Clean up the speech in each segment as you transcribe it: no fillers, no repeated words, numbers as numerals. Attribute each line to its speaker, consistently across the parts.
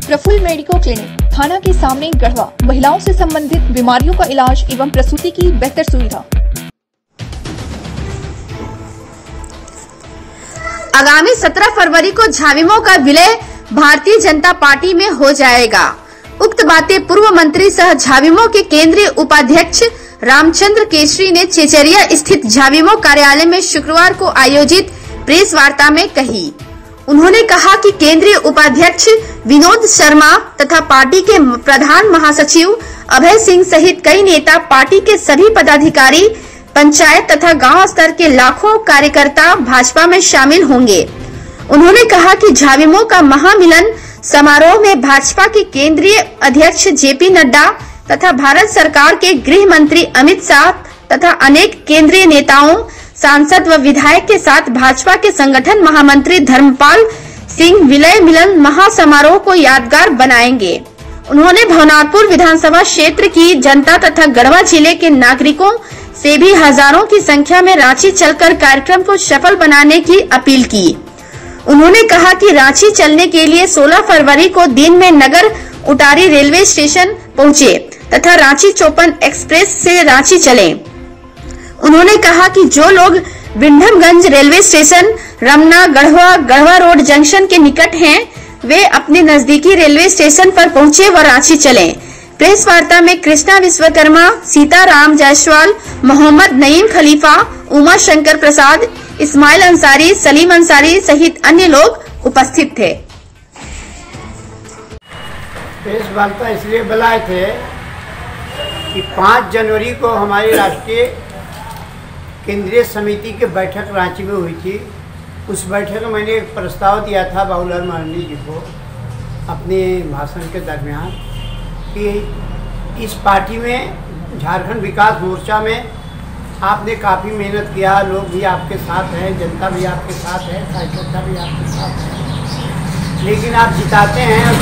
Speaker 1: Praful medico clinic, थाना के सामने, गढ़वा। महिलाओं से संबंधित बीमारियों का इलाज एवं प्रसूति की बेहतर सुविधा।
Speaker 2: आगामी 17 फरवरी को झाविमो का विलय भारतीय जनता पार्टी में हो जाएगा। उक्त बातें पूर्व मंत्री सह झाविमो के केंद्रीय उपाध्यक्ष रामचंद्र केसरी ने चेचरिया स्थित झाविमो कार्यालय में शुक्रवार को आयोजित प्रेस वार्ता में कही। उन्होंने कहा कि केंद्रीय उपाध्यक्ष विनोद शर्मा तथा पार्टी के प्रधान महासचिव अभय सिंह सहित कई नेता, पार्टी के सभी पदाधिकारी, पंचायत तथा गांव स्तर के लाखों कार्यकर्ता भाजपा में शामिल होंगे। उन्होंने कहा कि झाविमो का महामिलन समारोह में भाजपा के केंद्रीय अध्यक्ष जेपी नड्डा तथा भारत सरकार के गृह मंत्री अमित शाह तथा अनेक केंद्रीय नेताओं, सांसद व विधायक के साथ भाजपा के संगठन महामंत्री धर्मपाल सिंह विलय मिलन महासमारोह को यादगार बनाएंगे। उन्होंने भवनाथपुर विधानसभा क्षेत्र की जनता तथा गढ़वा जिले के नागरिकों से भी हजारों की संख्या में रांची चलकर कार्यक्रम को सफल बनाने की अपील की। उन्होंने कहा कि रांची चलने के लिए 16 फरवरी को दिन में नगर उटारी रेलवे स्टेशन पहुंचे तथा रांची चौपन एक्सप्रेस से रांची चले। उन्होंने कहा कि जो लोग Windhamganj railway station, Ramna, Garhwa road junction के निकट हैं, वे अपने नजदीकी रेलवे स्टेशन पर पहुंचे व रांची चलें। प्रेस वार्ता में कृष्णा विश्वकर्मा, सीताराम जायसवाल, मोहम्मद नईम खलीफा, उमा शंकर प्रसाद, इस्माइल अंसारी, सलीम अंसारी सहित अन्य लोग उपस्थित थे।
Speaker 3: प्रेस वार्ता इसलिए बुलाए थे कि 5 जनवरी को हमारी राष्ट्रीय केंद्रीय समिति की बैठक रांची में हुई थी। उस बैठक में मैंने एक प्रस्ताव दिया था बाबूलाल मरांडी जी को अपने भाषण के दरमियान कि इस पार्टी में झारखंड विकास मोर्चा में आपने काफ़ी मेहनत किया, लोग भी आपके साथ हैं, जनता भी आपके साथ है, कार्यकर्ता भी आपके साथ है, लेकिन आप जिताते हैं और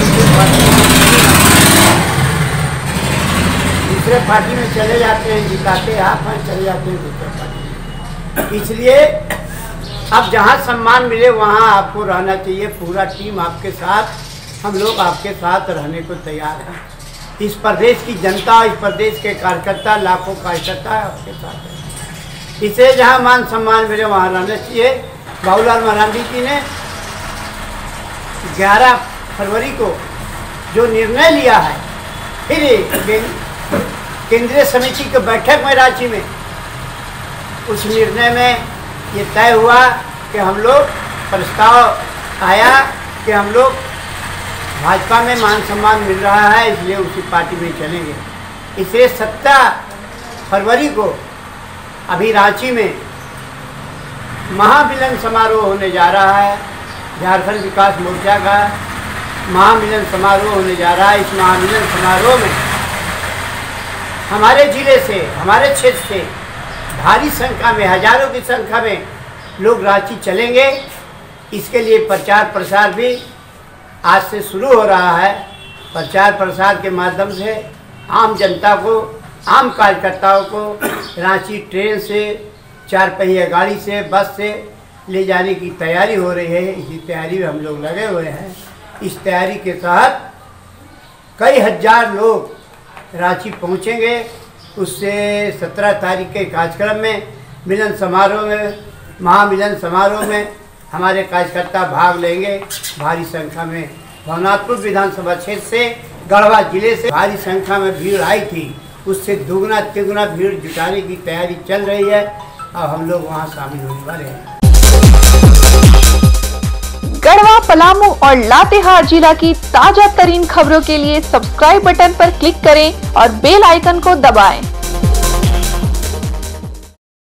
Speaker 3: दूसरे पार्टी में चले जाते हैं, जिताते आप हैं, चले जाते हैं दूसरे पार्टी में। इसलिए अब जहाँ सम्मान मिले वहाँ आपको रहना चाहिए। पूरा टीम आपके साथ, हम लोग आपके साथ रहने को तैयार हैं। इस प्रदेश की जनता, इस प्रदेश के कार्यकर्ता, लाखों कार्यकर्ता आपके साथ है। इसे जहाँ मान सम्मान मिले वहाँ रहना चाहिए। बाबूलाल मरांडी जी ने 11 फरवरी को जो निर्णय लिया है, फिर केंद्रीय समिति की बैठक में रांची में, उस निर्णय में ये तय हुआ कि हम लोग, प्रस्ताव आया कि हम लोग भाजपा में मान सम्मान मिल रहा है, इसलिए उसी पार्टी में चलेंगे। इसलिए 17 फरवरी को अभी रांची में महामिलन समारोह होने जा रहा है। झारखंड विकास मोर्चा का महामिलन समारोह होने जा रहा है। इस महामिलन समारोह में हमारे जिले से, हमारे क्षेत्र से भारी संख्या में, हजारों की संख्या में लोग रांची चलेंगे। इसके लिए प्रचार प्रसार भी आज से शुरू हो रहा है। प्रचार प्रसार के माध्यम से आम जनता को, आम कार्यकर्ताओं को रांची ट्रेन से, 4 पहिया गाड़ी से, बस से ले जाने की तैयारी हो रही है। इसी तैयारी में हम लोग लगे हुए हैं। इस तैयारी के तहत कई हजार लोग रांची पहुंचेंगे। उससे 17 तारीख के कार्यक्रम में, मिलन समारोह में, महामिलन समारोह में हमारे कार्यकर्ता भाग लेंगे। भारी संख्या में भवनाथपुर विधानसभा क्षेत्र से, गढ़वा जिले से भारी संख्या में भीड़ आई थी। उससे दुगना तिगुना भीड़ जुटाने की तैयारी चल रही है। अब हम लोग वहां शामिल होने वाले हैं।
Speaker 1: गढ़वा, पलामू और लातेहार जिला की ताजा तरीन खबरों के लिए सब्सक्राइब बटन पर क्लिक करें और बेल आइकन को दबाएं।